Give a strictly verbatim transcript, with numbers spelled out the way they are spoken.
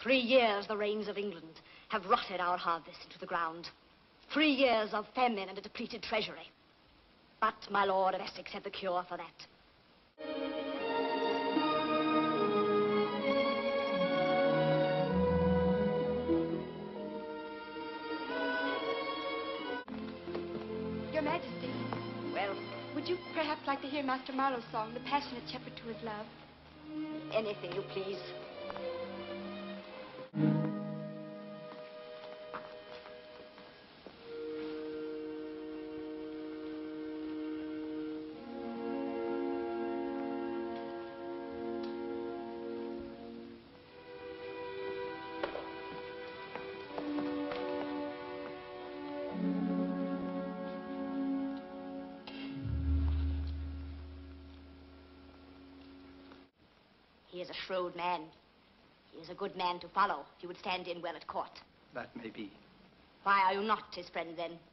Three years the rains of England have rotted our harvest into the ground. Three years of famine and a depleted treasury. But my Lord of Essex had the cure for that. Your Majesty. Well? Would you perhaps like to hear Master Marlowe's song, The Passionate Shepherd to His Love? Anything you please. He is a shrewd man. He is a good man to follow. He would stand in well at court. That may be. Why are you not his friend, then?